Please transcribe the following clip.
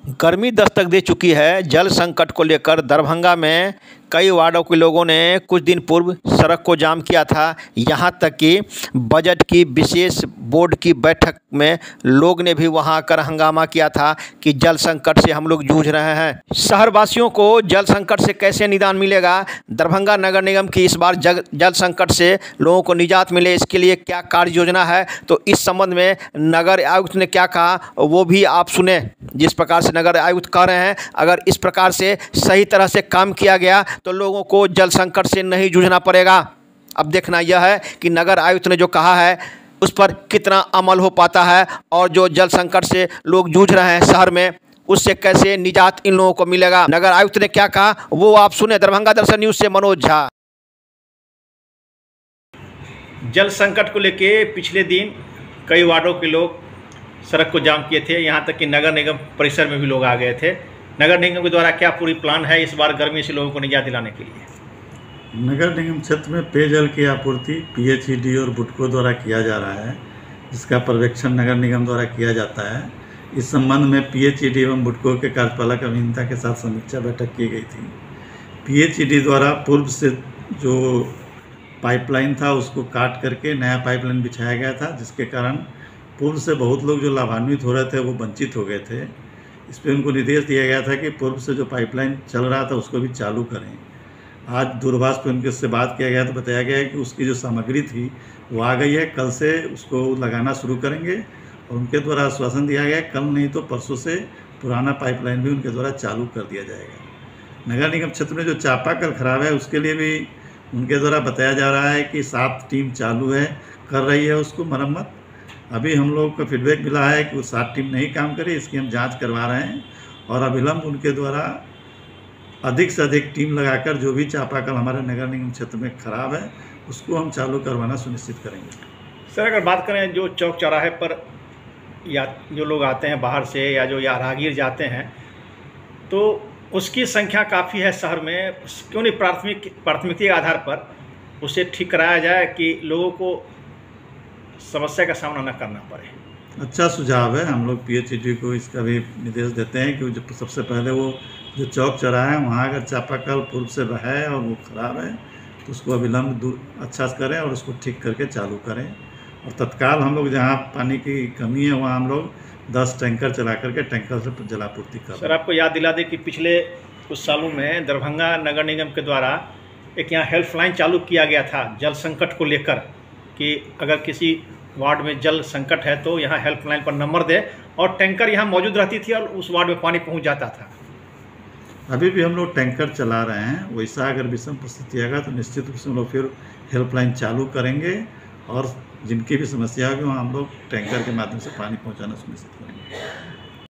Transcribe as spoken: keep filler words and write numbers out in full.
गर्मी दस्तक दे चुकी है। जल संकट को लेकर दरभंगा में कई वार्डों के लोगों ने कुछ दिन पूर्व सड़क को जाम किया था। यहां तक कि बजट की विशेष बोर्ड की बैठक में लोग ने भी वहां आकर हंगामा किया था कि जल संकट से हम लोग जूझ रहे हैं। शहरवासियों को जल संकट से कैसे निदान मिलेगा, दरभंगा नगर निगम की इस बार जग, जल संकट से लोगों को निजात मिले, इसके लिए क्या कार्य योजना है, तो इस संबंध में नगर आयुक्त ने क्या कहा वो भी आप सुने। जिस प्रकार से नगर आयुक्त कह रहे हैं, अगर इस प्रकार से सही तरह से काम किया गया तो लोगों को जल संकट से नहीं जूझना पड़ेगा। अब देखना यह है कि नगर आयुक्त ने जो कहा है उस पर कितना अमल हो पाता है और जो जल संकट से लोग जूझ रहे हैं शहर में, उससे कैसे निजात इन लोगों को मिलेगा। नगर आयुक्त ने क्या कहा वो आप सुने। दरभंगा दर्शन न्यूज से मनोज झा। जल संकट को लेके पिछले दिन कई वार्डों के लोग सड़क को जाम किए थे, यहाँ तक कि नगर निगम परिसर में भी लोग आ गए थे। नगर निगम के द्वारा क्या पूरी प्लान है इस बार गर्मी से लोगों को निजात दिलाने के लिए? नगर निगम क्षेत्र में पेयजल की आपूर्ति पीएचईडी और बुडको द्वारा किया जा रहा है, जिसका पर्यवेक्षण नगर निगम द्वारा किया जाता है। इस संबंध में पीएचईडी एवं बुडको के कार्यपालक अभियंता के साथ समीक्षा बैठक की गई थी। पीएचईडी द्वारा पूर्व से जो पाइपलाइन था उसको काट करके नया पाइपलाइन बिछाया गया था, जिसके कारण पूर्व से बहुत लोग जो लाभान्वित हो रहे थे वो वंचित हो गए थे। इस पर उनको निर्देश दिया गया था कि पूर्व से जो पाइपलाइन चल रहा था उसको भी चालू करें। आज दूरभाष पर उनके से बात किया गया तो बताया गया है कि उसकी जो सामग्री थी वो आ गई है, कल से उसको लगाना शुरू करेंगे और उनके द्वारा आश्वासन दिया गया है कल नहीं तो परसों से पुराना पाइपलाइन भी उनके द्वारा चालू कर दिया जाएगा। नगर निगम क्षेत्र में जो चापाकल खराब है उसके लिए भी उनके द्वारा बताया जा रहा है कि सात टीम चालू है, कर रही है उसको मरम्मत। अभी हम लोग को फीडबैक मिला है कि वो सात टीम नहीं काम करे, इसकी हम जांच करवा रहे हैं और अविलंब उनके द्वारा अधिक से अधिक टीम लगाकर जो भी चापाकल हमारे नगर निगम क्षेत्र में खराब है उसको हम चालू करवाना सुनिश्चित करेंगे। सर, अगर बात करें जो चौक चौराहे पर या जो लोग आते हैं बाहर से या जो या राहगीर जाते हैं तो उसकी संख्या काफ़ी है शहर में, क्यों नहीं प्राथमिक प्राथमिकता के आधार पर उसे ठीक कराया जाए कि लोगों को समस्या का सामना न करना पड़े। अच्छा सुझाव है। हम लोग पीएचईडी को इसका भी निर्देश देते हैं कि जो सबसे पहले वो जो चौक चौराहा है वहाँ अगर चापाकल पूर्व से है और वो ख़राब है तो उसको अविलंब दूर अच्छा से करें और उसको ठीक करके चालू करें। और तत्काल हम लोग जहाँ पानी की कमी है वहाँ हम लोग दस टैंकर चला करके टैंकर से जलापूर्ति कर। सर, आपको याद दिला दें कि पिछले कुछ सालों में दरभंगा नगर निगम के द्वारा एक यहाँ हेल्पलाइन चालू किया गया था जल संकट को लेकर कि अगर किसी वार्ड में जल संकट है तो यहाँ हेल्पलाइन पर नंबर दे और टैंकर यहाँ मौजूद रहती थी और उस वार्ड में पानी पहुँच जाता था। अभी भी हम लोग टैंकर चला रहे हैं। वैसा अगर विषम परिस्थिति आएगा तो निश्चित रूप से हम लोग फिर हेल्पलाइन चालू करेंगे और जिनकी भी समस्या होगी वहाँ हम लोग टैंकर के माध्यम से पानी पहुँचाना सुनिश्चित करेंगे।